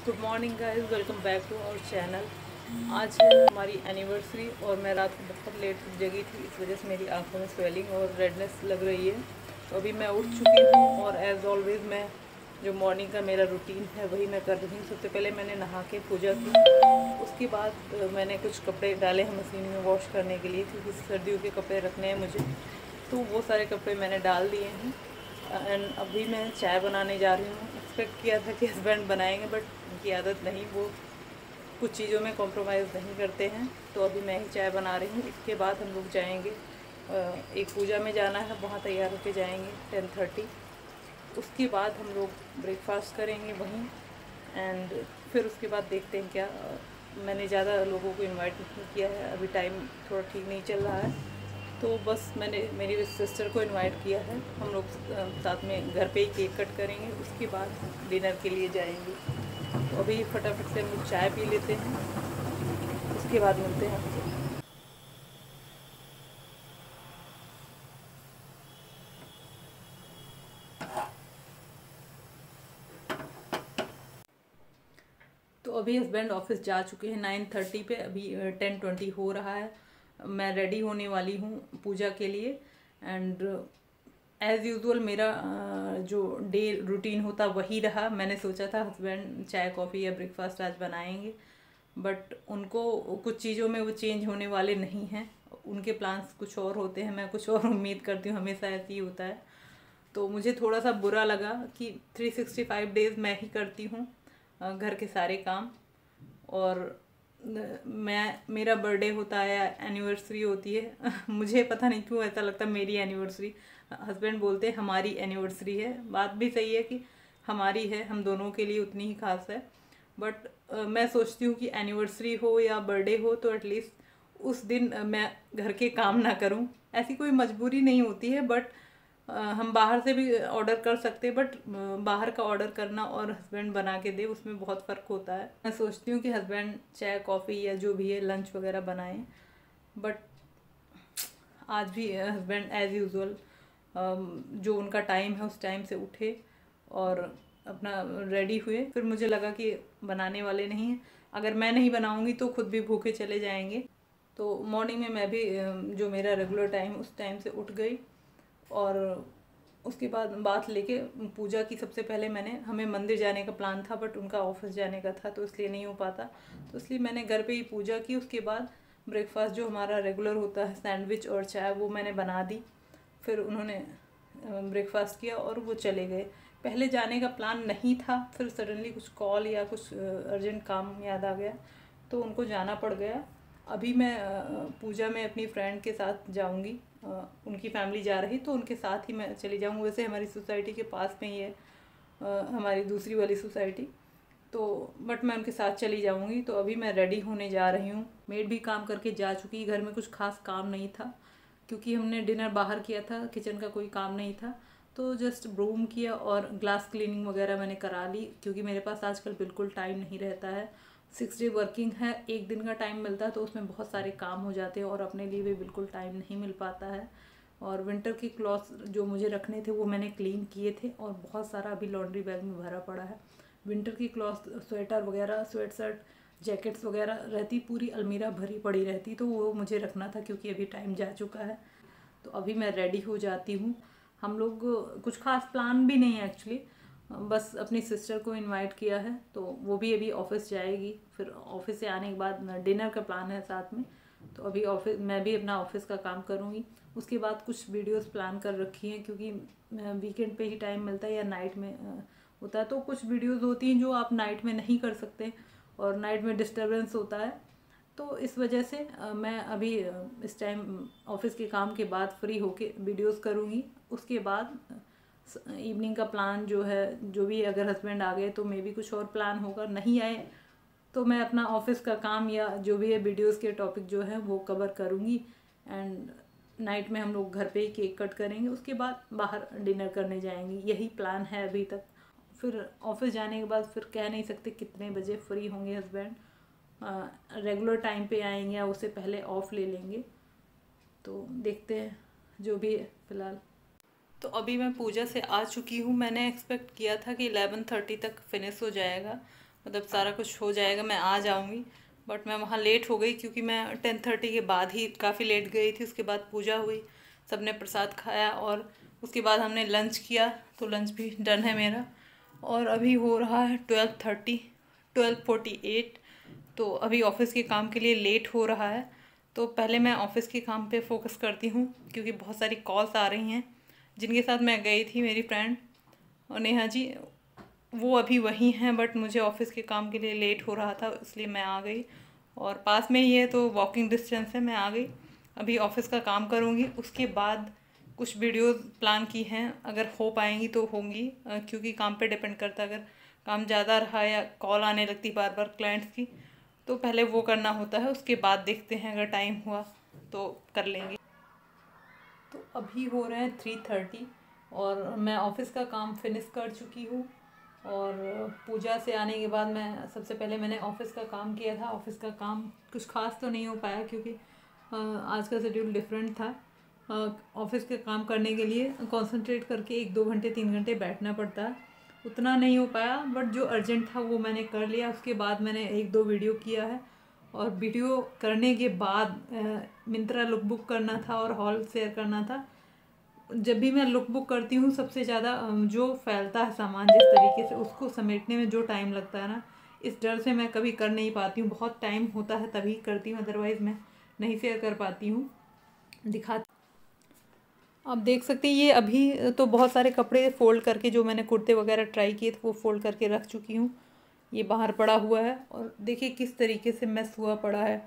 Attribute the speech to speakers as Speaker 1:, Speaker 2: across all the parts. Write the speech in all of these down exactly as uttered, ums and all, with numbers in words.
Speaker 1: Good morning guys, welcome back to our channel. आज है हमारी एनिवर्सरी और मैं रात को बहुत लेट जगी थी, इस वजह से मेरी आंखों में स्वेलिंग और रेडनेस लग रही है। तो अभी मैं उठ चुकी हूँ और एज़ ऑलवेज़ मैं जो मॉर्निंग का मेरा रूटीन है वही मैं कर रही हूँ। सबसे पहले मैंने नहा के पूजा की, उसके बाद मैंने कुछ कपड़े डाले हैं मशीन में वॉश करने के लिए, क्योंकि सर्दियों के कपड़े रखने हैं मुझे, तो वो सारे कपड़े मैंने डाल दिए हैं। एंड अभी मैं चाय बनाने जा रही हूँ। एक्सपेक्ट किया था कि हस्बैंड बनाएंगे, बट उनकी आदत नहीं, वो कुछ चीज़ों में कॉम्प्रोमाइज़ नहीं करते हैं, तो अभी मैं ही चाय बना रही हूँ। इसके बाद हम लोग जाएंगे, एक पूजा में जाना है, वहाँ तैयार होके जाएंगे टेन थर्टी। उसके बाद हम लोग ब्रेकफास्ट करेंगे वहीं, एंड फिर उसके बाद देखते हैं क्या। मैंने ज़्यादा लोगों को इनवाइट नहीं किया है, अभी टाइम थोड़ा ठीक नहीं चल रहा है, तो बस मैंने मेरी सिस्टर को इनवाइट किया है। हम लोग साथ में घर पे ही केक कट करेंगे, उसके बाद डिनर के लिए जाएंगे। तो अभी फटाफट से हम लोग चाय पी लेते हैं, उसके बाद मिलते हैं आपसे। तो अभी हस्बैंड ऑफिस जा चुके हैं नाइन थर्टी पे, अभी टेन ट्वेंटी हो रहा है। मैं रेडी होने वाली हूँ पूजा के लिए। एंड एज़ यूजुअल मेरा जो डे रूटीन होता वही रहा। मैंने सोचा था हस्बैंड चाय कॉफ़ी या ब्रेकफास्ट आज बनाएंगे, बट उनको कुछ चीज़ों में वो चेंज होने वाले नहीं हैं। उनके प्लान्स कुछ और होते हैं, मैं कुछ और उम्मीद करती हूँ, हमेशा ऐसे ही होता है। तो मुझे थोड़ा सा बुरा लगा कि थ्री सिक्सटी फाइव डेज़ मैं ही करती हूँ घर के सारे काम, और मैं मेरा बर्थडे होता है, एनिवर्सरी होती है मुझे पता नहीं क्यों ऐसा लगता है मेरी एनिवर्सरी। हस्बैंड बोलते हैं हमारी एनिवर्सरी है, बात भी सही है कि हमारी है, हम दोनों के लिए उतनी ही खास है। बट मैं सोचती हूँ कि एनिवर्सरी हो या बर्थडे हो तो एटलीस्ट उस दिन मैं घर के काम ना करूँ। ऐसी कोई मजबूरी नहीं होती है, बट हम बाहर से भी ऑर्डर कर सकते हैं, बट बाहर का ऑर्डर करना और हस्बैंड बना के दे उसमें बहुत फ़र्क होता है। मैं सोचती हूँ कि हस्बैंड चाय कॉफ़ी या जो भी है लंच वगैरह बनाएं, बट आज भी हस्बैंड एज़ यूजुअल जो उनका टाइम है उस टाइम से उठे और अपना रेडी हुए। फिर मुझे लगा कि बनाने वाले नहीं हैं, अगर मैं नहीं बनाऊंगी तो खुद भी भूखे चले जाएंगे। तो मॉर्निंग में मैं भी जो मेरा रेगुलर टाइम उस टाइम से उठ गई, और उसके बाद बात लेके पूजा की। सबसे पहले मैंने हमें मंदिर जाने का प्लान था, बट उनका ऑफिस जाने का था तो इसलिए नहीं हो पाता, तो इसलिए मैंने घर पे ही पूजा की। उसके बाद ब्रेकफास्ट जो हमारा रेगुलर होता है, सैंडविच और चाय, वो मैंने बना दी। फिर उन्होंने ब्रेकफास्ट किया और वो चले गए। पहले जाने का प्लान नहीं था, फिर सडनली कुछ कॉल या कुछ अर्जेंट काम याद आ गया तो उनको जाना पड़ गया। अभी मैं पूजा में अपनी फ्रेंड के साथ जाऊंगी, उनकी फैमिली जा रही तो उनके साथ ही मैं चली जाऊंगी। वैसे हमारी सोसाइटी के पास में ही है हमारी दूसरी वाली सोसाइटी, तो बट मैं उनके साथ चली जाऊंगी। तो अभी मैं रेडी होने जा रही हूँ। मेड भी काम करके जा चुकी, घर में कुछ खास काम नहीं था क्योंकि हमने डिनर बाहर किया था, किचन का कोई काम नहीं था, तो जस्ट ब्रूम किया और ग्लास क्लीनिंग वगैरह मैंने करा ली, क्योंकि मेरे पास आजकल बिल्कुल टाइम नहीं रहता है। सिक्स डे वर्किंग है, एक दिन का टाइम मिलता है तो उसमें बहुत सारे काम हो जाते हैं और अपने लिए भी बिल्कुल टाइम नहीं मिल पाता है। और विंटर की क्लॉथ्स जो मुझे रखने थे वो मैंने क्लीन किए थे, और बहुत सारा अभी लॉन्ड्री बैग में भरा पड़ा है। विंटर की क्लॉथ, स्वेटर वगैरह, स्वेट शर्ट, जैकेट्स वगैरह रहती, पूरी अलमीरा भरी पड़ी रहती, तो वो मुझे रखना था क्योंकि अभी टाइम जा चुका है। तो अभी मैं रेडी हो जाती हूँ। हम लोग कुछ खास प्लान भी नहीं है एक्चुअली, बस अपनी सिस्टर को इनवाइट किया है, तो वो भी अभी ऑफिस जाएगी। फिर ऑफिस से आने के बाद डिनर का प्लान है साथ में, तो अभी ऑफिस मैं भी अपना ऑफिस का काम करूँगी। उसके बाद कुछ वीडियोस प्लान कर रखी हैं, क्योंकि वीकेंड पे ही टाइम मिलता है या नाइट में होता है, तो कुछ वीडियोस होती हैं जो आप नाइट में नहीं कर सकते और नाइट में डिस्टर्बेंस होता है, तो इस वजह से मैं अभी इस टाइम ऑफिस के काम के बाद फ्री होके वीडियोस करूँगी। उसके बाद इवनिंग का प्लान जो है, जो भी अगर हस्बैंड आ गए तो मे भी कुछ और प्लान होगा, नहीं आए तो मैं अपना ऑफिस का काम या जो भी है वीडियोस के टॉपिक जो है वो कवर करूँगी। एंड नाइट में हम लोग घर पे ही केक कट करेंगे, उसके बाद बाहर डिनर करने जाएंगे, यही प्लान है अभी तक। फिर ऑफिस जाने के बाद फिर कह नहीं सकते कितने बजे फ्री होंगे हस्बैंड, रेगुलर टाइम पे आएंगे या उससे पहले ऑफ ले लेंगे, तो देखते हैं जो भी है फ़िलहाल। तो अभी मैं पूजा से आ चुकी हूँ। मैंने एक्सपेक्ट किया था कि इलेवन थर्टी तक फिनिश हो जाएगा, मतलब सारा कुछ हो जाएगा, मैं आ जाऊँगी। बट मैं वहाँ लेट हो गई क्योंकि मैं टेन थर्टी के बाद ही काफ़ी लेट गई थी। उसके बाद पूजा हुई, सबने प्रसाद खाया और उसके बाद हमने लंच किया, तो लंच भी डन है मेरा। और अभी हो रहा है twelve thirty twelve forty eight, तो अभी ऑफ़िस के काम के लिए लेट हो रहा है। तो पहले मैं ऑफ़िस के काम पे फोकस करती हूँ क्योंकि बहुत सारी कॉल्स आ रही हैं। जिनके साथ मैं गई थी, मेरी फ्रेंड और नेहा जी, वो अभी वहीं हैं, बट मुझे ऑफ़िस के काम के लिए लेट हो रहा था इसलिए मैं आ गई। और पास में ही है तो वॉकिंग डिस्टेंस है, मैं आ गई। अभी ऑफ़िस का काम करूँगी, उसके बाद कुछ वीडियोस प्लान की हैं, अगर हो पाएंगी तो होंगी, क्योंकि काम पे डिपेंड करता है। अगर काम ज़्यादा रहा या कॉल आने लगती बार बार क्लाइंट्स की, तो पहले वो करना होता है, उसके बाद देखते हैं अगर टाइम हुआ तो कर लेंगे। तो अभी हो रहे हैं थ्री थर्टी और मैं ऑफ़िस का काम फिनिश कर चुकी हूँ। और पूजा से आने के बाद मैं सबसे पहले मैंने ऑफ़िस का काम किया था। ऑफ़िस का काम कुछ खास तो नहीं हो पाया क्योंकि आज का शेड्यूल डिफरेंट था। ऑफ़िस के काम करने के लिए कंसंट्रेट करके एक दो घंटे तीन घंटे बैठना पड़ता है, उतना नहीं हो पाया। बट जो अर्जेंट था वो मैंने कर लिया। उसके बाद मैंने एक दो वीडियो किया है और वीडियो करने के बाद मिंत्रा लुक बुक करना था और हॉल शेयर करना था। जब भी मैं लुक बुक करती हूँ, सबसे ज़्यादा जो फैलता है सामान जिस तरीके से, उसको समेटने में जो टाइम लगता है ना, इस डर से मैं कभी कर नहीं पाती हूँ। बहुत टाइम होता है तभी करती हूँ, अदरवाइज़ मैं नहीं शेयर कर पाती हूँ। दिखा आप देख सकते हैं, ये अभी तो बहुत सारे कपड़े फ़ोल्ड करके, जो मैंने कुर्ते वगैरह ट्राई किए थे वो फ़ोल्ड करके रख चुकी हूँ। ये बाहर पड़ा हुआ है और देखिए किस तरीके से मेस हुआ पड़ा है।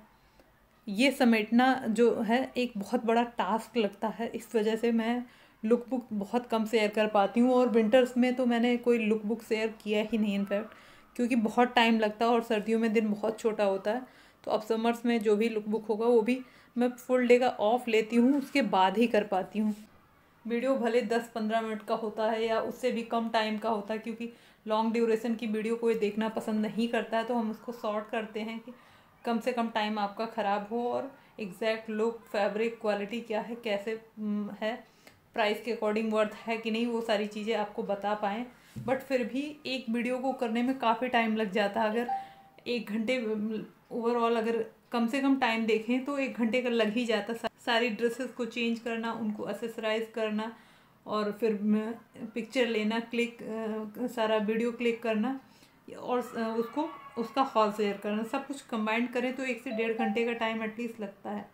Speaker 1: ये समेटना जो है एक बहुत बड़ा टास्क लगता है, इस वजह से मैं लुक बुक बहुत कम शेयर कर पाती हूँ। और विंटर्स में तो मैंने कोई लुक बुक शेयर किया ही नहीं इनफैक्ट, क्योंकि बहुत टाइम लगता है और सर्दियों में दिन बहुत छोटा होता है। तो अब समर्स में जो भी लुक बुक होगा वो भी मैं फुल डे का ऑफ लेती हूँ, उसके बाद ही कर पाती हूँ। वीडियो भले दस पंद्रह मिनट का होता है या उससे भी कम टाइम का होता है, क्योंकि लॉन्ग ड्यूरेशन की वीडियो कोई देखना पसंद नहीं करता है, तो हम उसको शॉर्ट करते हैं कि कम से कम टाइम आपका ख़राब हो और एग्जैक्ट लुक, फैब्रिक, क्वालिटी क्या है, कैसे है, प्राइस के अकॉर्डिंग वर्थ है कि नहीं, वो सारी चीज़ें आपको बता पाएँ। बट फिर भी एक वीडियो को करने में काफ़ी टाइम लग जाता है। अगर एक घंटे ओवरऑल अगर कम से कम टाइम देखें तो एक घंटे का लग ही जाता। सारी ड्रेसेस को चेंज करना, उनको एक्सेसराइज करना और फिर पिक्चर लेना, क्लिक सारा वीडियो क्लिक करना और उसको उसका हॉल शेयर करना, सब कुछ कंबाइन करें तो एक से डेढ़ घंटे का टाइम एटलीस्ट लगता है।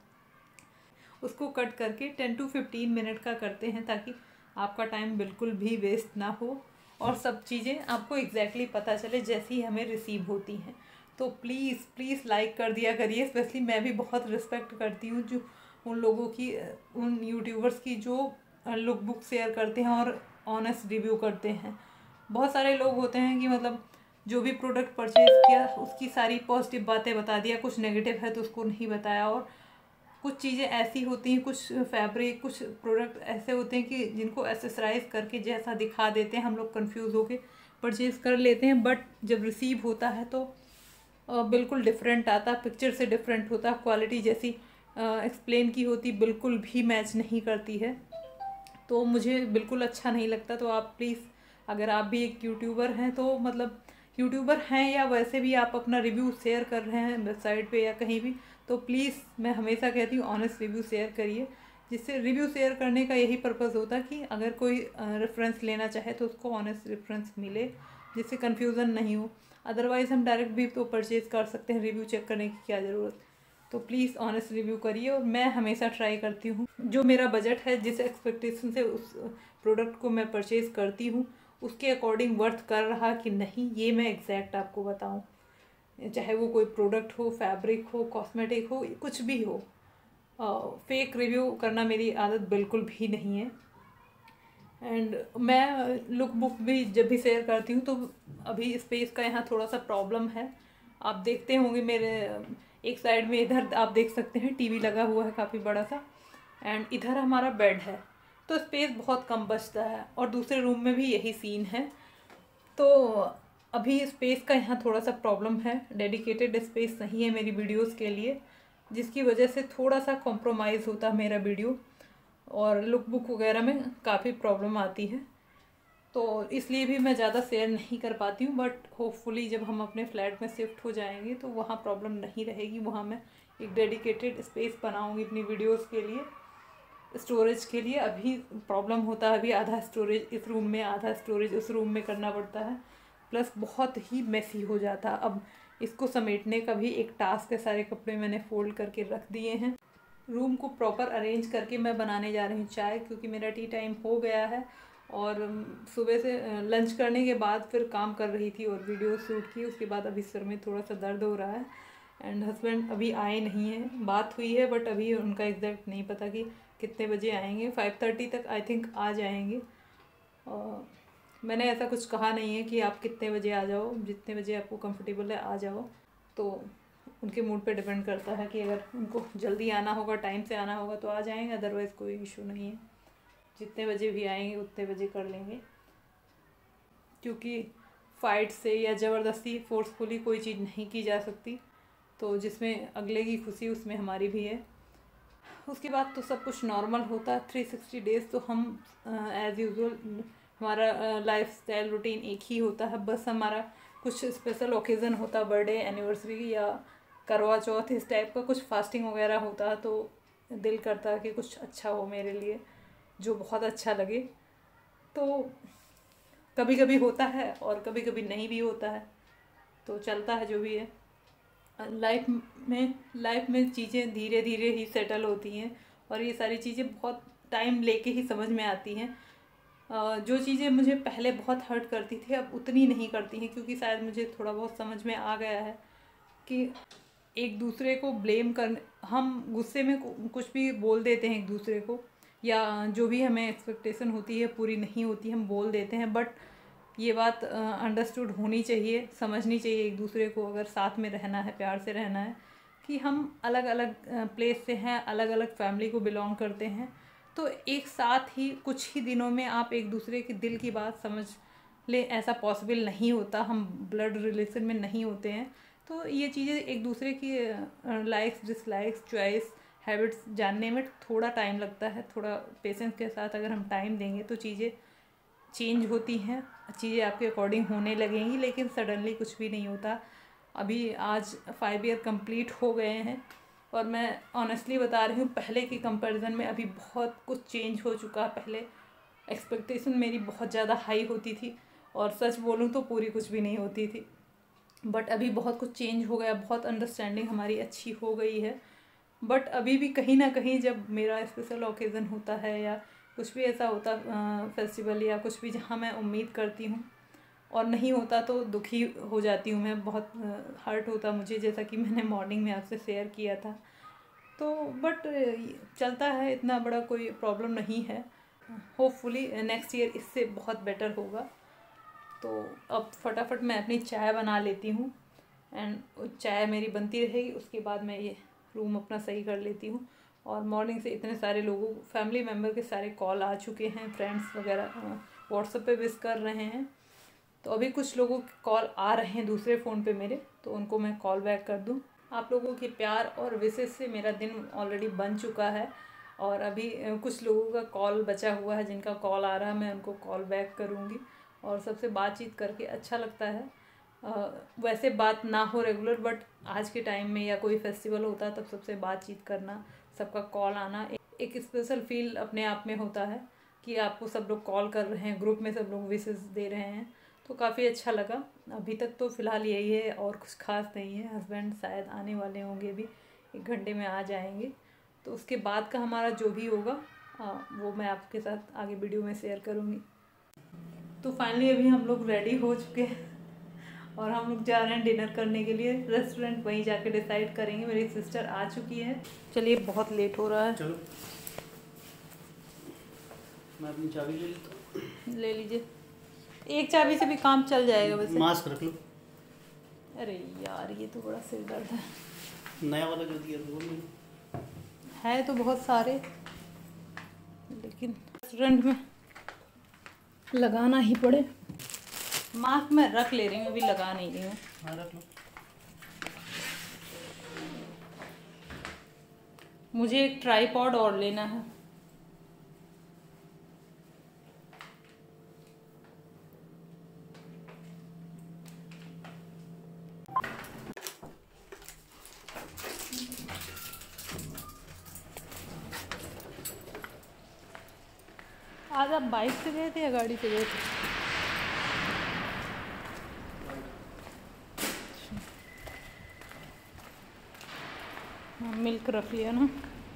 Speaker 1: उसको कट करके टेन टू फिफ्टीन मिनट का करते हैं ताकि आपका टाइम बिल्कुल भी वेस्ट ना हो और सब चीज़ें आपको एग्जैक्टली पता चले जैसी हमें रिसीव होती हैं। तो प्लीज़ प्लीज़ लाइक कर दिया करिए। स्पेशली मैं भी बहुत रिस्पेक्ट करती हूँ जो उन लोगों की, उन यूट्यूबर्स की जो लुक बुक शेयर करते हैं और ऑनेस्ट रिव्यू करते हैं। बहुत सारे लोग होते हैं कि मतलब जो भी प्रोडक्ट परचेज़ किया उसकी सारी पॉजिटिव बातें बता दिया, कुछ नेगेटिव है तो उसको नहीं बताया। और कुछ चीज़ें ऐसी होती हैं, कुछ फैब्रिक, कुछ प्रोडक्ट ऐसे होते हैं कि जिनको एक्सेसराइज करके जैसा दिखा देते हैं, हम लोग कंफ्यूज होके परचेज़ कर लेते हैं। बट जब रिसीव होता है तो बिल्कुल डिफरेंट आता, पिक्चर से डिफरेंट होता, क्वालिटी जैसी एक्सप्लेन की होती बिल्कुल भी मैच नहीं करती है, तो मुझे बिल्कुल अच्छा नहीं लगता। तो आप प्लीज़, अगर आप भी एक यूट्यूबर हैं, तो मतलब यूट्यूबर हैं या वैसे भी आप अपना रिव्यू शेयर कर रहे हैं वेबसाइट पे या कहीं भी, तो प्लीज़ मैं हमेशा कहती हूँ ऑनेस्ट रिव्यू शेयर करिए। जिससे रिव्यू शेयर करने का यही पर्पज़ होता है कि अगर कोई रेफरेंस लेना चाहे तो उसको ऑनेस्ट रेफरेंस मिले, जिससे कन्फ्यूज़न नहीं हो। अदरवाइज़ हम डायरेक्ट भी तो परचेज़ कर सकते हैं, रिव्यू चेक करने की क्या ज़रूरत। तो प्लीज़ ऑनेस्ट रिव्यू करिए। और मैं हमेशा ट्राई करती हूँ, जो मेरा बजट है, जिस एक्सपेक्टेशन से उस प्रोडक्ट को मैं परचेज़ करती हूँ उसके अकॉर्डिंग वर्थ कर रहा कि नहीं, ये मैं एग्जैक्ट आपको बताऊँ। चाहे वो कोई प्रोडक्ट हो, फैब्रिक हो, कॉस्मेटिक हो, कुछ भी हो, फेक रिव्यू करना मेरी आदत बिल्कुल भी नहीं है। एंड मैं लुक बुक भी जब भी शेयर करती हूँ तो अभी स्पेस का यहाँ थोड़ा सा प्रॉब्लम है। आप देखते होंगे मेरे एक साइड में, इधर आप देख सकते हैं टीवी लगा हुआ है काफ़ी बड़ा सा, एंड इधर हमारा बेड है, तो स्पेस बहुत कम बचता है। और दूसरे रूम में भी यही सीन है, तो अभी स्पेस का यहाँ थोड़ा सा प्रॉब्लम है। डेडिकेटेड स्पेस नहीं है मेरी वीडियोस के लिए, जिसकी वजह से थोड़ा सा कॉम्प्रोमाइज़ होता है मेरा वीडियो और लुक बुक वगैरह में काफ़ी प्रॉब्लम आती है। तो इसलिए भी मैं ज़्यादा शेयर नहीं कर पाती हूँ, बट होपफुली जब हम अपने फ्लैट में शिफ्ट हो जाएंगे तो वहाँ प्रॉब्लम नहीं रहेगी। वहाँ मैं एक डेडिकेटेड स्पेस बनाऊँगी अपनी वीडियोस के लिए, स्टोरेज के लिए। अभी प्रॉब्लम होता है, अभी आधा स्टोरेज इस रूम में, आधा स्टोरेज उस रूम में करना पड़ता है, प्लस बहुत ही मेसी हो जाता है। अब इसको समेटने का भी एक टास्क है। सारे कपड़े मैंने फोल्ड करके रख दिए हैं। रूम को प्रॉपर अरेंज करके मैं बनाने जा रही हूँ चाय, क्योंकि मेरा टी टाइम हो गया है और सुबह से लंच करने के बाद फिर काम कर रही थी और वीडियो शूट की। उसके बाद अभी सर में थोड़ा सा दर्द हो रहा है एंड हस्बैंड अभी आए नहीं हैं। बात हुई है बट अभी उनका एग्जैक्ट नहीं पता कि कितने बजे आएंगे। फाइव थर्टी तक आई थिंक आ जाएंगे। और मैंने ऐसा कुछ कहा नहीं है कि आप कितने बजे आ जाओ, जितने बजे आपको कंफर्टेबल है आ जाओ। तो उनके मूड पे डिपेंड करता है कि अगर उनको जल्दी आना होगा, टाइम से आना होगा तो आ जाएंगे, अदरवाइज़ कोई इशू नहीं है। जितने बजे भी आएंगे उतने बजे कर लेंगे, क्योंकि फाइट से या ज़बरदस्ती फोर्सफुली कोई चीज़ नहीं की जा सकती। तो जिसमें अगले की खुशी उसमें हमारी भी है। उसके बाद तो सब कुछ नॉर्मल होता है। थ्री सिक्सटी डेज़ तो हम एज़ यूजुअल हमारा लाइफ स्टाइल रूटीन एक ही होता है। बस हमारा कुछ स्पेशल ओकेज़न होता है, बर्थडे, एनिवर्सरी या करवा चौथ, इस टाइप का कुछ फास्टिंग वगैरह होता है, तो दिल करता है कि कुछ अच्छा हो मेरे लिए, जो बहुत अच्छा लगे। तो कभी कभी होता है और कभी कभी नहीं भी होता है, तो चलता है जो भी है। लाइफ में लाइफ में चीज़ें धीरे धीरे ही सेटल होती हैं और ये सारी चीज़ें बहुत टाइम लेके ही समझ में आती हैं। जो चीज़ें मुझे पहले बहुत हर्ट करती थी अब उतनी नहीं करती हैं, क्योंकि शायद मुझे थोड़ा बहुत समझ में आ गया है कि एक दूसरे को ब्लेम कर, हम गुस्से में कुछ भी बोल देते हैं एक दूसरे को, या जो भी हमें एक्सपेक्टेशन होती है पूरी नहीं होती हम बोल देते हैं। बट ये बात अंडरस्टूड uh, होनी चाहिए, समझनी चाहिए एक दूसरे को, अगर साथ में रहना है, प्यार से रहना है, कि हम अलग अलग प्लेस से हैं, अलग अलग फैमिली को बिलोंग करते हैं। तो एक साथ ही कुछ ही दिनों में आप एक दूसरे के दिल की बात समझ ले, ऐसा पॉसिबल नहीं होता। हम ब्लड रिलेशन में नहीं होते हैं। तो ये चीज़ें एक दूसरे की लाइक्स, डिसलाइक्स, चॉइस, हैबिट्स जानने में थोड़ा टाइम लगता है। थोड़ा पेशेंस के साथ अगर हम टाइम देंगे तो चीज़ें चेंज होती हैं, चीज़ें आपके अकॉर्डिंग होने लगेंगी, लेकिन सडनली कुछ भी नहीं होता। अभी आज फाइव ईयर कंप्लीट हो गए हैं और मैं ऑनेस्टली बता रही हूँ, पहले के कंपैरिजन में अभी बहुत कुछ चेंज हो चुका है। पहले एक्सपेक्टेशन मेरी बहुत ज़्यादा हाई होती थी और सच बोलूँ तो पूरी कुछ भी नहीं होती थी, बट अभी बहुत कुछ चेंज हो गया, बहुत अंडरस्टैंडिंग हमारी अच्छी हो गई है। बट अभी भी कहीं ना कहीं जब मेरा स्पेशल ओकेज़न होता है या कुछ भी ऐसा होता, फेस्टिवल या कुछ भी जहाँ मैं उम्मीद करती हूँ और नहीं होता, तो दुखी हो जाती हूँ मैं, बहुत हर्ट होता मुझे, जैसा कि मैंने मॉर्निंग में आपसे शेयर किया था। तो बट चलता है, इतना बड़ा कोई प्रॉब्लम नहीं है। होपफुली नेक्स्ट ईयर इससे बहुत बेटर होगा। तो अब फटाफट मैं अपनी चाय बना लेती हूँ एंड चाय मेरी बनती रहेगी, उसके बाद मैं ये रूम अपना सही कर लेती हूँ। और मॉर्निंग से इतने सारे लोगों, फैमिली मेम्बर के सारे कॉल आ चुके हैं, फ्रेंड्स वगैरह व्हाट्सएप पे विश कर रहे हैं। तो अभी कुछ लोगों के कॉल आ रहे हैं दूसरे फ़ोन पे मेरे, तो उनको मैं कॉल बैक कर दूँ। आप लोगों के प्यार और विशेष से मेरा दिन ऑलरेडी बन चुका है और अभी कुछ लोगों का कॉल बचा हुआ है, जिनका कॉल आ रहा है मैं उनको कॉल बैक करूँगी। और सबसे बातचीत करके अच्छा लगता है। Uh, वैसे बात ना हो रेगुलर, बट आज के टाइम में या कोई फेस्टिवल होता है तब सबसे बातचीत करना, सबका कॉल आना एक, एक स्पेशल फील अपने आप में होता है कि आपको सब लोग कॉल कर रहे हैं, ग्रुप में सब लोग विशेस दे रहे हैं, तो काफ़ी अच्छा लगा। अभी तक तो फ़िलहाल यही है और कुछ खास नहीं है। हस्बैंड शायद आने वाले होंगे, अभी एक घंटे में आ जाएंगे, तो उसके बाद का हमारा जो भी होगा आ, वो मैं आपके साथ आगे वीडियो में शेयर करूँगी। तो फाइनली अभी हम लोग रेडी हो चुके हैं और हम लोग जा रहे हैं डिनर करने के लिए। रेस्टोरेंट वहीं जाके डिसाइड करेंगे। मेरी सिस्टर आ चुकी है। चलिए बहुत लेट हो रहा है।
Speaker 2: चलो मैं अपनी चाबी ले लेता हूँ।
Speaker 1: ले लीजिए, एक चाबी से भी काम चल जाएगा वैसे।
Speaker 2: मास्क रख लो।
Speaker 1: अरे यार ये तो बड़ा सिर दर्द है।
Speaker 2: नया वाला जो दिया था वो
Speaker 1: है तो बहुत सारे, लेकिन रेस्टोरेंट में लगाना ही पड़े। मास्क मैं रख ले रही हूँ, अभी लगा नहीं रही हूँ।
Speaker 2: हाँ रख लो।
Speaker 1: मुझे एक ट्राइपॉड और लेना है। आज आप बाइक से गए थे या गाड़ी से गए थे? हाँ, मिल्क रख लिया ना।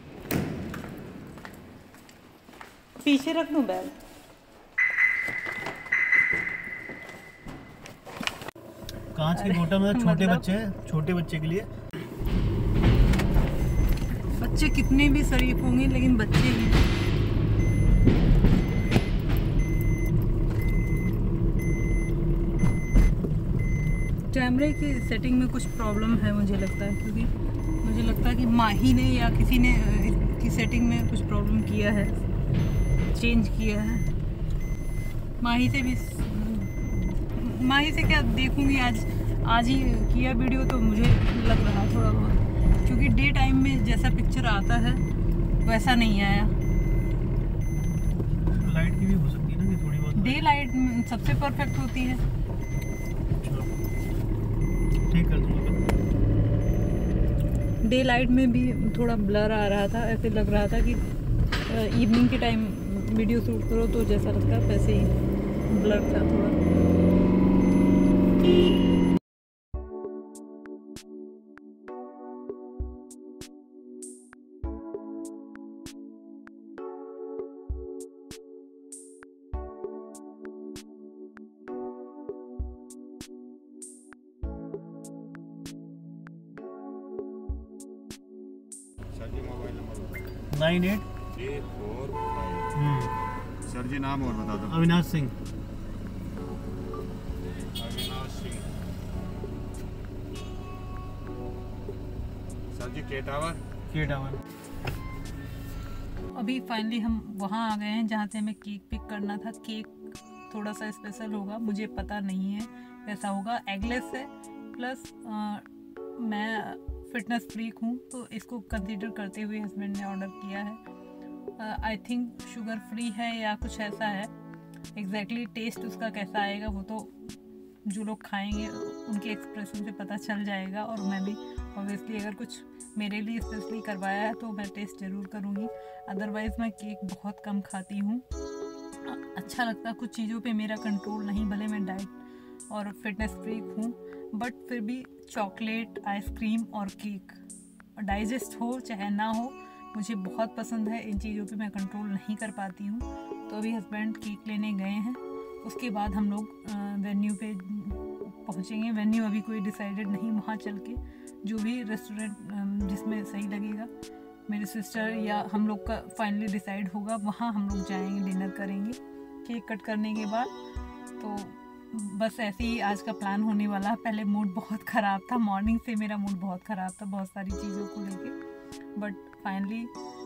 Speaker 1: पीछे रख दूँ बैग?
Speaker 2: कांच की बोतल में छोटे बच्चे हैं, छोटे बच्चे के लिए।
Speaker 1: बच्चे कितने भी शरीफ होंगे लेकिन बच्चे हैं। कैमरे की सेटिंग में कुछ प्रॉब्लम है मुझे लगता है, क्योंकि मुझे लगता है कि माही ने या किसी ने की सेटिंग में कुछ प्रॉब्लम किया है, चेंज किया है। माही से भी माही से क्या देखूंगी, आज आज ही किया वीडियो तो मुझे लग रहा थोड़ा बहुत, क्योंकि डे टाइम में जैसा पिक्चर आता है वैसा नहीं आया।
Speaker 2: लाइट की भी हो सकती है ना, कि थोड़ी बहुत
Speaker 1: डे लाइट सबसे परफेक्ट होती है।
Speaker 2: ठीक कर दूंगा।
Speaker 1: डे लाइट में भी थोड़ा ब्लर आ रहा था, ऐसे लग रहा था कि इवनिंग के टाइम वीडियो शूट करो तो जैसा लगता है वैसे ही ब्लर था थोड़ा।
Speaker 2: Nine eight
Speaker 3: three four five. Sir ji नाम और बता दो।
Speaker 2: Avinash Singh.
Speaker 3: Avinash Singh. Sir ji K tower.
Speaker 2: के टावर।
Speaker 1: अभी फाइनली हम वहाँ आ गए हैं जहाँ से हमें केक पिक करना था। केक थोड़ा सा स्पेशल होगा, मुझे पता नहीं है कैसा होगा। एगलेस है, प्लस मैं फिटनेस फ्रीक हूँ तो इसको कंसीडर करते हुए हस्बैंड ने ऑर्डर किया है। आई थिंक शुगर फ्री है या कुछ ऐसा है। एग्जैक्टली टेस्ट उसका कैसा आएगा वो तो जो लोग खाएंगे उनके एक्सप्रेशन से पता चल जाएगा। और मैं भी ऑब्वियसली अगर कुछ मेरे लिए स्पेशली करवाया है तो मैं टेस्ट ज़रूर करूँगी। अदरवाइज़ मैं केक बहुत कम खाती हूँ। अच्छा लगता है, कुछ चीज़ों पे मेरा कंट्रोल नहीं, भले मैं डाइट और फिटनेस फ्रीक हूँ, बट फिर भी चॉकलेट, आइसक्रीम और केक डाइजेस्ट हो चाहे ना हो मुझे बहुत पसंद है। इन चीज़ों पे मैं कंट्रोल नहीं कर पाती हूँ। तो अभी हस्बैंड केक लेने गए हैं, उसके बाद हम लोग वेन्यू पे पहुँचेंगे। वेन्यू अभी कोई डिसाइडेड नहीं, वहाँ चल के जो भी रेस्टोरेंट जिसमें सही लगेगा मेरे सिस्टर या हम लोग का फाइनली डिसाइड होगा, वहाँ हम लोग जाएंगे, डिनर करेंगे। केक कट करने के बाद तो बस ऐसे ही आज का प्लान होने वाला है। पहले मूड बहुत ख़राब था, मॉर्निंग से मेरा मूड बहुत ख़राब था बहुत सारी चीज़ों को लेके, बट फाइनली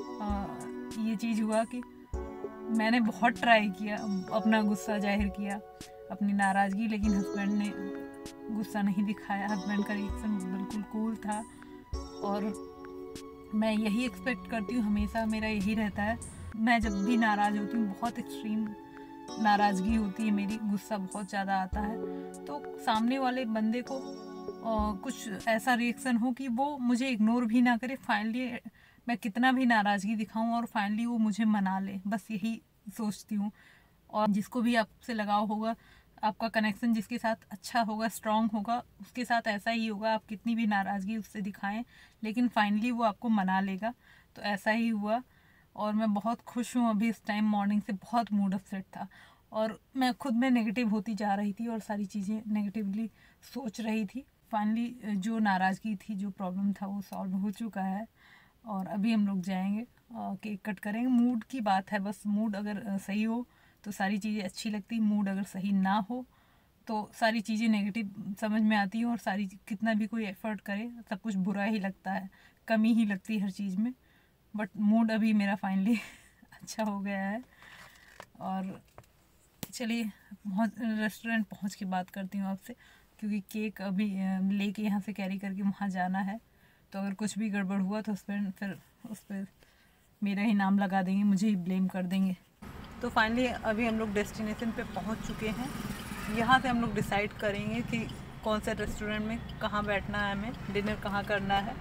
Speaker 1: ये चीज़ हुआ कि मैंने बहुत ट्राई किया, अपना गुस्सा जाहिर किया, अपनी नाराज़गी, लेकिन हस्बैंड ने गुस्सा नहीं दिखाया। हस्बैंड का रिएक्शन बिल्कुल कूल था और मैं यही एक्सपेक्ट करती हूँ, हमेशा मेरा यही रहता है। मैं जब भी नाराज़ होती हूँ, बहुत एक्सट्रीम नाराज़गी होती है मेरी, गुस्सा बहुत ज़्यादा आता है, तो सामने वाले बंदे को आ, कुछ ऐसा रिएक्शन हो कि वो मुझे इग्नोर भी ना करे। फाइनली मैं कितना भी नाराज़गी दिखाऊं और फाइनली वो मुझे मना ले, बस यही सोचती हूँ। और जिसको भी आपसे लगाव होगा, आपका कनेक्शन जिसके साथ अच्छा होगा, स्ट्रांग होगा, उसके साथ ऐसा ही होगा। आप कितनी भी नाराज़गी उससे दिखाएं लेकिन फाइनली वो आपको मना लेगा। तो ऐसा ही हुआ और मैं बहुत खुश हूँ। अभी इस टाइम मॉर्निंग से बहुत मूड अपसेट था और मैं खुद में नेगेटिव होती जा रही थी और सारी चीज़ें नेगेटिवली सोच रही थी। फाइनली जो नाराज़गी थी, जो प्रॉब्लम था, वो सॉल्व हो चुका है और अभी हम लोग जाएंगे, केक कट करेंगे। मूड की बात है, बस मूड अगर सही हो तो सारी चीज़ें अच्छी लगती, मूड अगर सही ना हो तो सारी चीज़ें नेगेटिव समझ में आती हैं और सारी कितना भी कोई एफर्ट करे सब कुछ बुरा ही लगता है, कमी ही लगती है हर चीज़ में। बट मूड अभी मेरा फाइनली अच्छा हो गया है। और चलिए पहुँच रेस्टोरेंट पहुँच के बात करती हूँ आपसे, क्योंकि केक अभी लेके यहाँ से कैरी करके वहाँ जाना है। तो अगर कुछ भी गड़बड़ हुआ तो हस्बैंड फिर उस पर मेरा ही नाम लगा देंगे, मुझे ही ब्लेम कर देंगे। तो फाइनली अभी हम लोग डेस्टिनेशन पे पहुँच चुके हैं। यहाँ से हम लोग डिसाइड करेंगे कि कौन से रेस्टोरेंट में कहाँ बैठना है, हमें डिनर कहाँ करना है।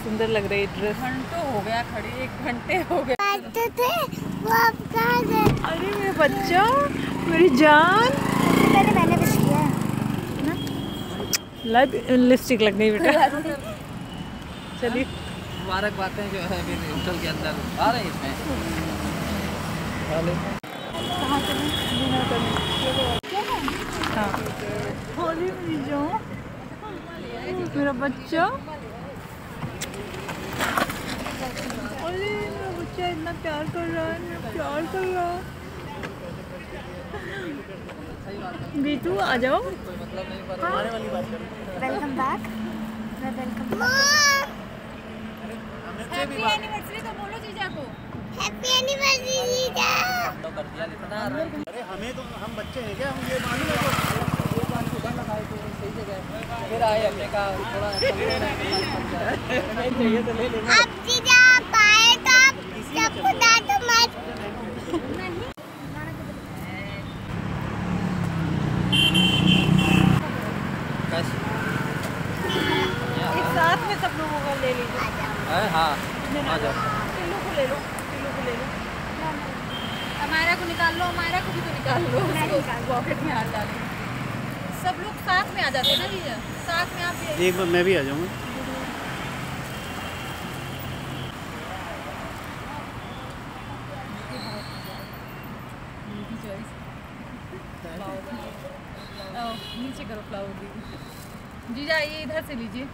Speaker 1: सुंदर लग रही ड्रेस।
Speaker 4: घंटों हो गया खड़ी, एक घंटे हो गए
Speaker 5: थे वो अब कहाँ गए?
Speaker 1: अरे मेरा बच्चा, मेरी जान।
Speaker 5: पहले मैंने विश किया है ना।
Speaker 1: लाइव लिपस्टिक लग गई बेटा। चलिए
Speaker 4: मुबारक बातें जो है अभी होटल के अंदर आ रही इसमें।
Speaker 1: कहाँ चलें? डिनर करने। हाँ। अरे मेरी जान, मेरा बच्चा। अरे मेरा बच्चा इतना प्यार कर रहा है, मेरा प्यार कर रहा है। बीटू आ जाओ।
Speaker 5: Welcome back. Welcome
Speaker 4: happy anniversary तो बोलो जीजा को।
Speaker 5: हैप्पी एनिवर्सरी जीजा।
Speaker 2: अरे हमें तो हम बच्चे हैं क्या, हम ये मालूम है
Speaker 4: सही जगह फिर आए हमने कहा थोड़ा चाहिए तो ले लेंगे।
Speaker 5: अब जीजा आप आए तो आप सबको डांटो मत।
Speaker 1: एक साथ में सब लोगों का ले लीजिए।
Speaker 4: हाँ आ जाओ।
Speaker 1: किलो को ले लो, किलो को ले लो।
Speaker 4: हमारा को निकाल लो, हमारा को भी तो निकाल लो, पॉकेट में हाथ डालें। सब लोग साथ में आ जाते हैं ना जीजा, साथ में आप भी।
Speaker 2: एक बार मैं भी आ जाऊँगा।
Speaker 4: नीचे करो फ्लावर जीजा, ये इधर से लीजिए।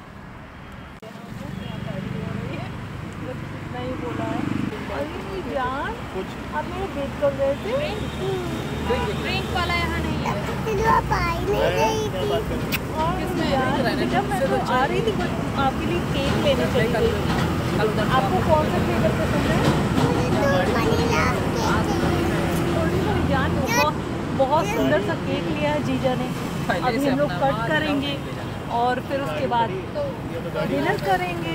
Speaker 1: नहीं बोला है। अरे जान,
Speaker 2: कुछ
Speaker 1: आप मेरे देख कर गए थे।
Speaker 4: ड्रिंक वाला यहाँ नहीं है।
Speaker 5: चलो आप आई नहीं गई थी।
Speaker 1: जब मैं तो आ रही थी कुछ आपके लिए केक लेने चली गई। आपको कौन सा फ्लेवर पसंद है?
Speaker 5: वनीला
Speaker 1: थोड़ी थोड़ी जान, बहुत बहुत सुंदर सा केक लिया है जीजा ने। अभी हम लोग कट करेंगे और फिर उसके बाद डिनर करेंगे।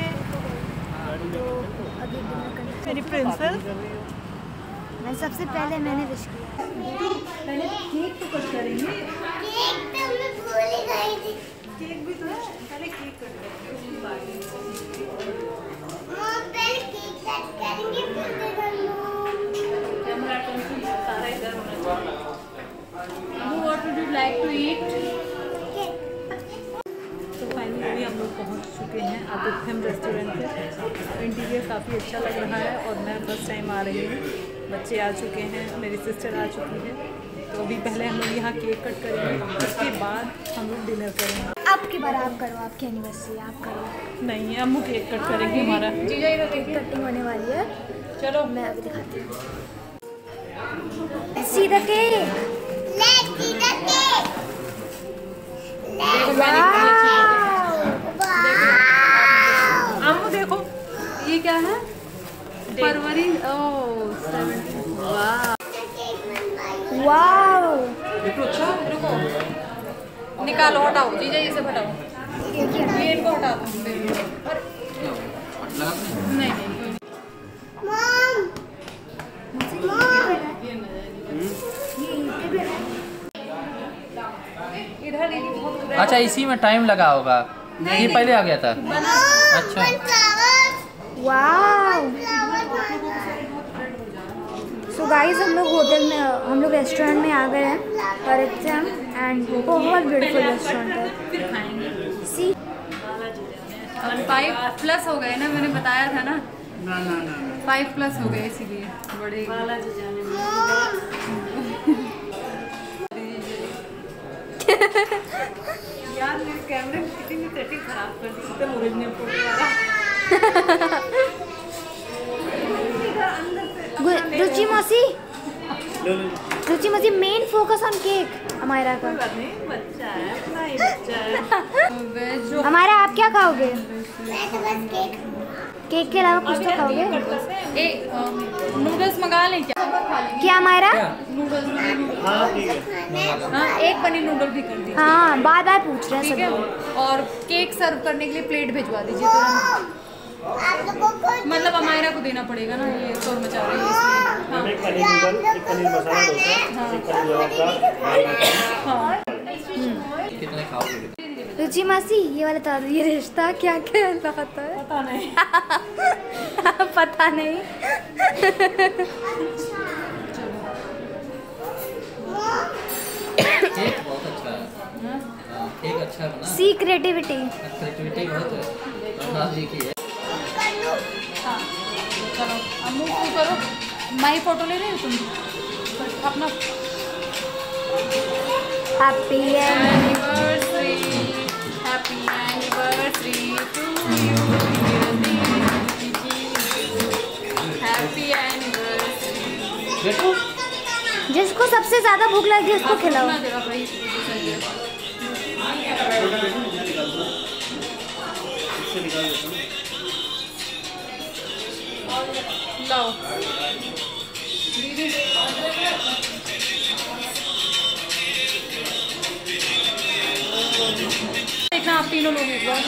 Speaker 5: अभी डिनर करने।
Speaker 1: मेरी प्रिंसेस,
Speaker 5: मैं सबसे पहले मैंने विश किया।
Speaker 1: पहले केक तो कट करेंगे।
Speaker 5: केक तो मैं भूल ही गई थी।
Speaker 1: केक भी तो है, पहले केक कट करेंगे।
Speaker 5: मॉम पहले केक कट करेंगे फिर डिनर।
Speaker 1: कैमरा अटेंशन सारा इधर होना चाहिए।
Speaker 4: What would you like to eat?
Speaker 1: तो फाइनली अभी हम लोग पहुंच चुके हैं आतिथ्यम रेस्टोरेंट पे। इंटीरियर काफ़ी अच्छा लग रहा है और मैं फर्स्ट टाइम आ रही हूँ। बच्चे आ चुके हैं, मेरी सिस्टर आ चुकी है। तो अभी पहले हम लोग यहाँ केक कट करेंगे, उसके बाद हम लोग डिनर करेंगे।
Speaker 5: अब की बार आप करो, आपकी एनिवर्सरी आप करो।
Speaker 1: नहीं, अम्मू केक कट करेंगे हमारा।
Speaker 4: जीजा इधर देखिए।
Speaker 5: कटिंग होने वाली है,
Speaker 4: चलो
Speaker 5: मैं अभी दिखाती हूँ। सीधा केक। ले सीधा केक।
Speaker 1: अम्मू देखो,
Speaker 4: ये क्या है? फरवरी ओह सेवेंटी। वाह
Speaker 5: वाओ।
Speaker 4: अच्छा रुको, निकालो, हटाओ जीजा, ये सब हटाओ। ये इनको हटा दो। नहीं नहीं
Speaker 5: मॉम मॉम
Speaker 4: इधर ये बहुत।
Speaker 6: अच्छा, इसी में टाइम लगा होगा, ये पहले आ गया था। अच्छा
Speaker 5: वाओ। सो गाइस, हम लोग होटल में, हम लोग रेस्टोरेंट में आ गए हैं आतिथ्यम, एंड बहुत ब्यूटीफुल रेस्टोरेंट है।
Speaker 4: फिर खाएंगे।
Speaker 5: सी
Speaker 4: फाइव प्लस हो गए ना, मैंने बताया था ना। ना ना ना फाइव प्लस हो गए, इसीलिए बड़े।
Speaker 1: यार मेरे कैमरे में कितनी सेटिंग खराब कर दी, एकदम ओरिजिनल फोटो वाला।
Speaker 5: रुचि मौसी, रुचि मौसी, मेन फोकस ऑन केक। हमारा का
Speaker 1: बच्चा है, अपना ही बच्चा है।
Speaker 5: हमारा, आप क्या खाओगे? केक के अलावा कुछ तो खाओगे?
Speaker 4: ए नूडल्स मंगा लें क्या?
Speaker 5: क्या हमारा?
Speaker 4: नूडल्स।
Speaker 2: हाँ ठीक है।
Speaker 4: हाँ, एक पनीर नूडल भी कर दीजिए।
Speaker 5: हाँ, बार बार पूछ रहे हैं
Speaker 4: ठीक
Speaker 5: सब
Speaker 4: है,
Speaker 5: लोग।
Speaker 4: और केक सर्व करने के लिए प्लेट भिजवा दीजिए तुरंत। मतलब अमायरा को देना पड़ेगा ना, ये शोर मचा रही है इसलिए।
Speaker 2: एक पनीर नूडल, एक पनीर मसाला डोसा, एक पनीर लौका।
Speaker 6: कितने खाओगे?
Speaker 5: रुचि मासी ये वाला बता दो, ये रिश्ता क्या कहलाता है?
Speaker 1: पता नहीं।
Speaker 5: पता नहीं।
Speaker 6: केक बहुत अच्छा है। हाँ, केक अच्छा बना।
Speaker 5: सी क्रिएटिविटी।
Speaker 6: क्रिएटिविटी बहुत है। रघुनाथ जी की है।
Speaker 4: हाँ चलो अब मुँह फूल करो। माई फोटो ले रहे हो तुम अपना।
Speaker 5: Happy
Speaker 4: anniversary, happy anniversary to you, happy anniversary.
Speaker 6: बेटू
Speaker 5: जिसको सबसे ज्यादा भूख लगी उसको खिलाओ।
Speaker 4: लाओ देखना आप तीनों लोग एक बार।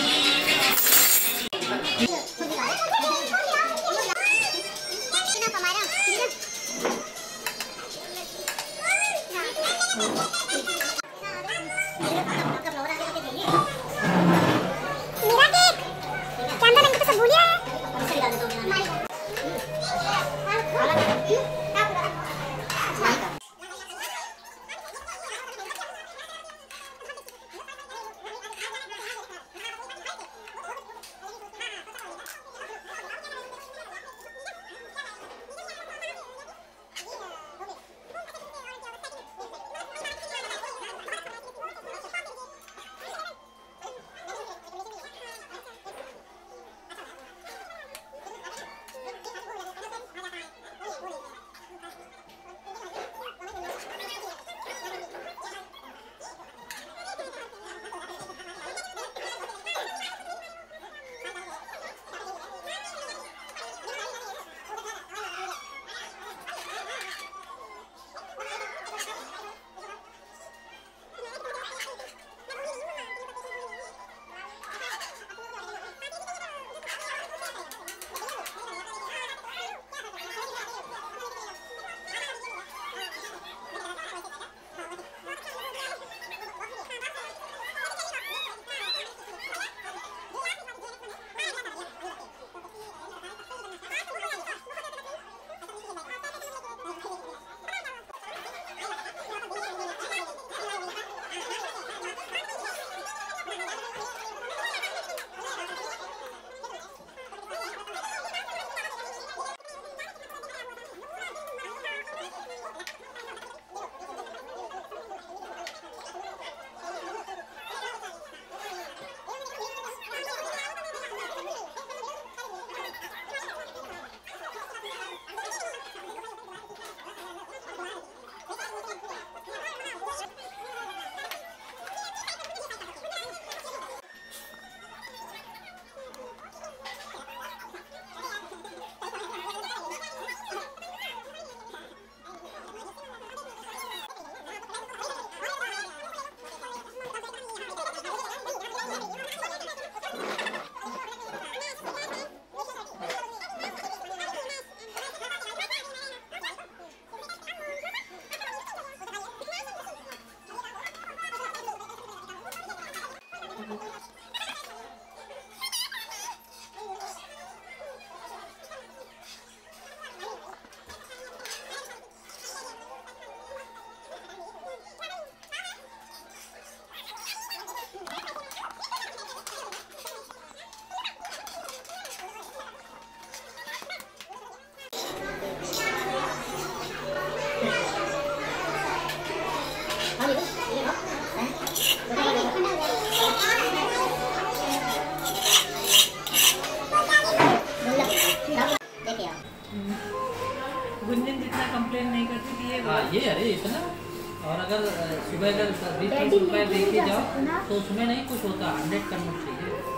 Speaker 1: गुंजन जितना कंप्लेन नहीं करती थी ये
Speaker 6: हाँ ये अरे इतना। और अगर सुबह अगर बीस तीस रुपये दे के जाओ तो उसमें नहीं कुछ होता, हंड्रेड का नोट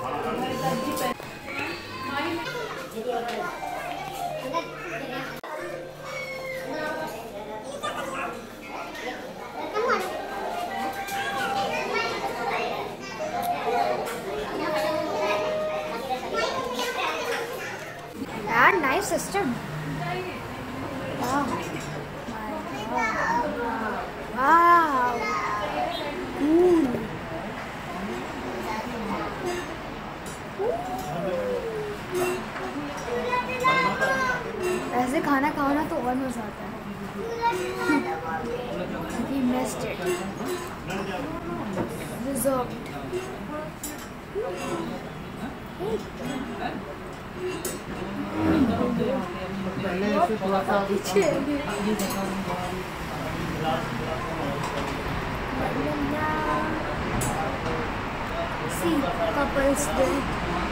Speaker 6: चाहिए।
Speaker 5: यार नाइस सिस्टम। Wow. Cool. खाना खाओ ना तो और मज़ा आता है। We missed it. Reserved. See couples there.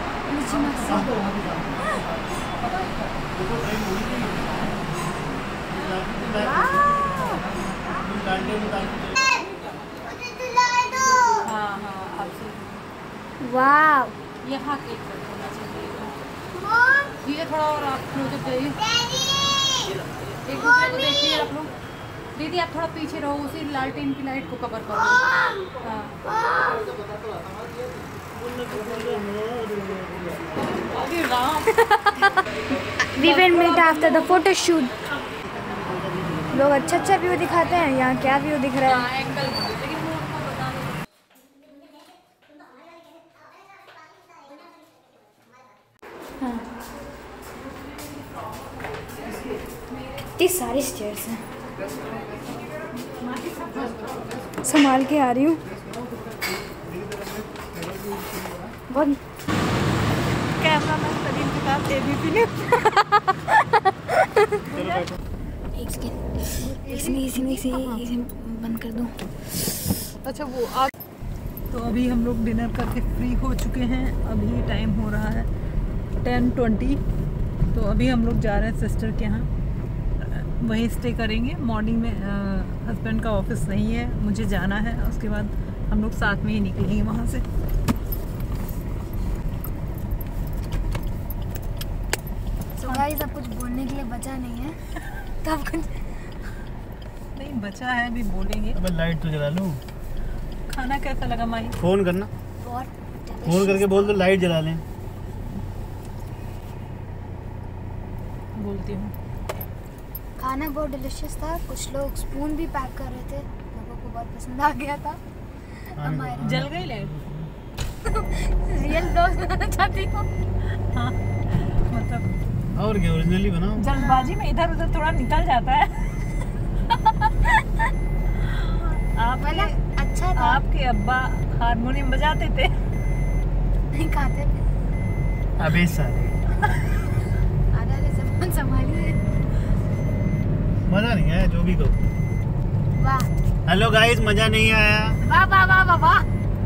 Speaker 4: हाँ हाँ आपसे
Speaker 5: वाव
Speaker 4: यहाँ केक कट होना चाहिए। ये थोड़ा और आप क्लोजअप जाइए, एक दूसरे को देखिए आप लोग। दीदी आप थोड़ा पीछे रहो, उसी लालटेन की लाइट को कवर करो। हाँ अरे Ram.
Speaker 5: We will meet after the photo shoot. लोग अच्छा अच्छा व्यू दिखाते हैं, यहाँ क्या व्यू दिख रहा है?
Speaker 4: हाँ एंगल लेकिन वो उनको बता दो।
Speaker 5: इतनी सारी स्टेयर्स हैं, संभाल के आ रही हूँ। बहुत कैमरा मैन सलीम के पास एबीपी ने एक सेकंड इसमें इसमें इसे बंद कर दूँ।
Speaker 1: अच्छा वो आप तो अभी हम लोग डिनर करके फ्री हो चुके हैं। अभी टाइम हो रहा है टेन ट्वेंटी। तो अभी हम लोग जा रहे हैं सिस्टर के यहाँ, वहीं स्टे करेंगे। मॉर्निंग में हस्बैंड का ऑफिस नहीं है, मुझे जाना है। उसके बाद हम लोग साथ में ही निकलेंगे वहाँ से।
Speaker 5: So guys, अब कुछ बोलने के लिए बचा नहीं है तो अब कुछ
Speaker 1: नहीं बचा है, अभी बोलेंगे।
Speaker 2: अबे लाइट तो जला लूं।
Speaker 1: खाना कैसा लगा माही?
Speaker 2: फोन करना,
Speaker 5: बहुत
Speaker 2: फोन करके बोल दो लाइट जला लें।
Speaker 1: बोलती हूँ।
Speaker 5: खाना बहुत डिलीशियस था। कुछ लोग स्पून भी पैक कर रहे थे, लोगों को बहुत पसंद आ गया था। हमारे
Speaker 1: जल गई लाइट?
Speaker 5: रियल ब्लॉग बनाना चाहती हूँ।
Speaker 1: हाँ मतलब
Speaker 2: और क्या ओरिजिनली बनाओ।
Speaker 1: जल्दबाजी में इधर उधर थोड़ा निकल जाता है। आप
Speaker 5: मतलब अच्छा था।
Speaker 1: आपके अब्बा हारमोनियम बजाते थे?
Speaker 5: नहीं खाते थे।
Speaker 2: अबे साले
Speaker 5: आधा आधे सामान संभालिए।
Speaker 2: मजा नहीं आया, जो भी कहो।
Speaker 5: वाह
Speaker 2: हेलो गाइस, मजा नहीं आया।
Speaker 5: वाह वाह वाह वाह वाह।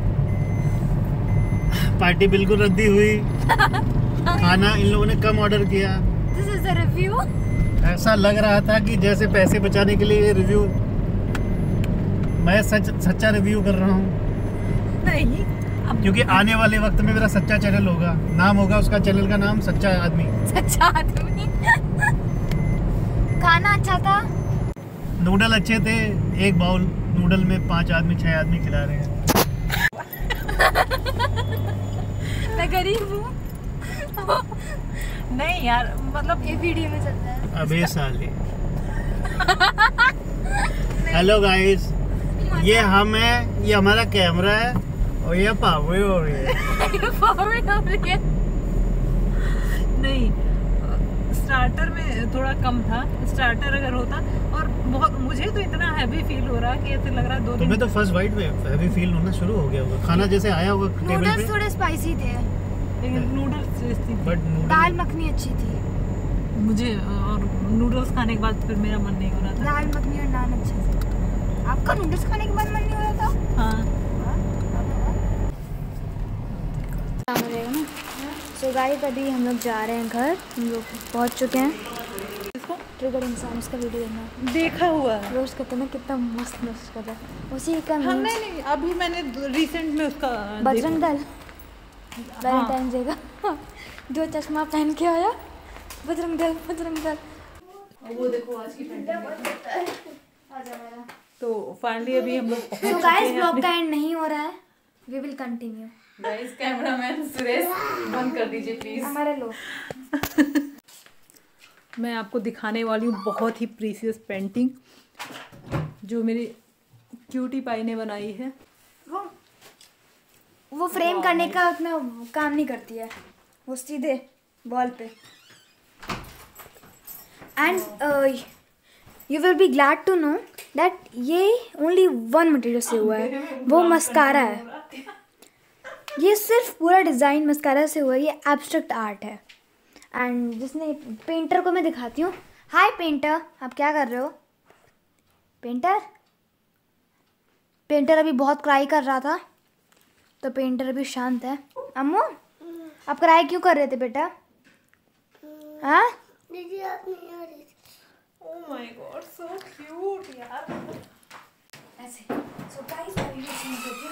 Speaker 2: पार्टी बिल्कुल रद्दी हुई। खाना इन लोगों ने कम ऑर्डर किया।
Speaker 5: This is a review.
Speaker 2: ऐसा लग रहा था कि जैसे पैसे बचाने के लिए ये रिव्यू, मैं सच सच्चा रिव्यू कर रहा हूँ।
Speaker 1: नहीं अब
Speaker 2: क्योंकि आने वाले वक्त में मेरा सच्चा चैनल होगा, नाम होगा उसका चैनल का नाम सच्चा आदमी।
Speaker 5: सच्चा आदमी। खाना अच्छा था।
Speaker 2: नूडल अच्छे थे, एक बाउल नूडल में पांच आदमी छह आदमी खिला रहे हैं।
Speaker 5: मैं गरीब हूँ।
Speaker 1: नहीं यार, मतलब
Speaker 5: ये वीडियो में चलता है।
Speaker 2: अबे साले। हेलो गाइस, ये हम है, ये हमारा कैमरा है और ये पावे हो रही है।
Speaker 1: नहीं स्टार्टर में थोड़ा कम था। स्टार्टर अगर होता और बहुत, मुझे तो इतना हैवी फील हो रहा कि ऐसे लग रहा दो दिन।
Speaker 2: तुम्हें तो फर्स्ट बाइट में हैवी फील होना शुरू हो गया होगा, खाना जैसे आया होगा टेबल
Speaker 5: नूडल्स
Speaker 2: पे।
Speaker 5: थोड़े स्पाइसी थे,
Speaker 1: लेकिन नूडल्स टेस्टी थे।
Speaker 2: बट
Speaker 5: दाल मखनी अच्छी थी।
Speaker 1: मुझे और नूडल्स खाने के बाद फिर मेरा मन नहीं हो रहा था।
Speaker 5: दाल मखनी और नान अच्छे थे। आपका नूडल्स खाने के बाद मन नहीं हो रहा था?
Speaker 1: हाँ
Speaker 5: सो गाइस, अभी हम लोग जा रहे हैं घर। हम लोग पहुंच चुके हैं।
Speaker 1: इसको
Speaker 5: ट्रिगर इंसान, उसका वीडियो देखना।
Speaker 1: देखा हुआ है।
Speaker 5: रोस्ट करते ना, कितना मस्त रोस्ट करता है। उसी का
Speaker 1: हाँ,
Speaker 5: memes-
Speaker 1: नहीं नहीं अभी मैंने रिसेंट में उसका
Speaker 5: बजरंग
Speaker 1: देखा।
Speaker 5: दल वैलेंटाइन डे का जो चश्मा पहन के आया, बजरंग दल बजरंग दल।
Speaker 1: वो देखो आज की तो फाइनली अभी हम लोग
Speaker 5: सो गाइस, ब्लॉग का एंड नहीं हो रहा है, we will continue.
Speaker 1: Guys cameraman Suresh बंद कर दीजिए प्लीज।
Speaker 5: हमारे लोग
Speaker 1: मैं आपको दिखाने वाली हूँ बहुत ही प्रीसियस पेंटिंग जो मेरी क्यूटी पाई ने बनाई है।
Speaker 5: वो वो फ्रेम करने का उतना काम नहीं करती है, वो सीधे वॉल पे। And you will be glad to know that ये ओनली वन मटेरियल से हुआ है, वो मस्कारा है। ये सिर्फ पूरा डिज़ाइन मस्कारा से हुआ है, ये एब्स्ट्रैक्ट आर्ट है। एंड जिसने पेंटर को मैं दिखाती हूँ। हाय पेंटर, आप क्या कर रहे हो? पेंटर पेंटर अभी बहुत क्राई कर रहा था, तो पेंटर अभी शांत है। अम्मू, आप क्राई क्यों कर रहे थे बेटा? हाँ
Speaker 1: Oh my God, so cute यार।
Speaker 5: ऐसे सो गाइस अभी मैं सीन करती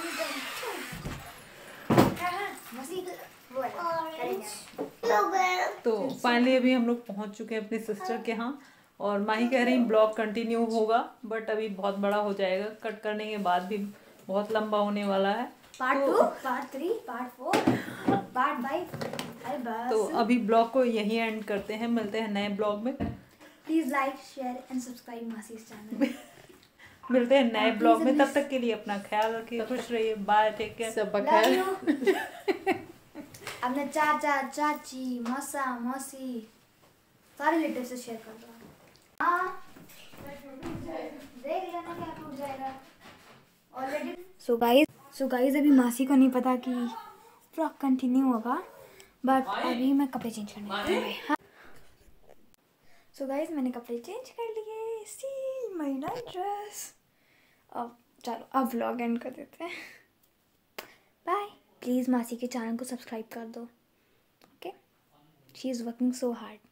Speaker 5: हूँ।
Speaker 1: तो फाइनली अभी हम लोग पहुंच चुके हैं अपनी सिस्टर के यहाँ, और माही कह रही ब्लॉग कंटिन्यू होगा, बट अभी बहुत बड़ा हो जाएगा, कट करने के बाद भी बहुत लंबा होने वाला है।
Speaker 5: Part two, part three, part four, part five. अरे बस,
Speaker 1: तो अभी ब्लॉग को यहीं एंड करते हैं, मिलते हैं नए ब्लॉग में।
Speaker 5: Please like share and subscribe मासीस चैनल।
Speaker 1: मिलते हैं नए ब्लॉग में, तब तक के लिए अपना ख्याल रखिए, खुश रहिए, बाय, टेक केयर, सब बखैर।
Speaker 5: अपने चाचा चाची मौसा मौसी सारे रिलेटिव से शेयर कर दो। हाँ देख लेना क्या टूट जाएगा already. So guys so guys अभी मासी को नहीं पता कि फ्रॉक कंटिन्यू होगा, बट अभी मैं कपड़े चेंज करने वाली हूँ। सो गाइस मैंने कपड़े चेंज कर लिए, सी माय नाइट ड्रेस। अब चलो अब व्लॉग एंड कर देते हैं। बाय। प्लीज़ मासी के चैनल को सब्सक्राइब कर दो, okay? She is working so hard.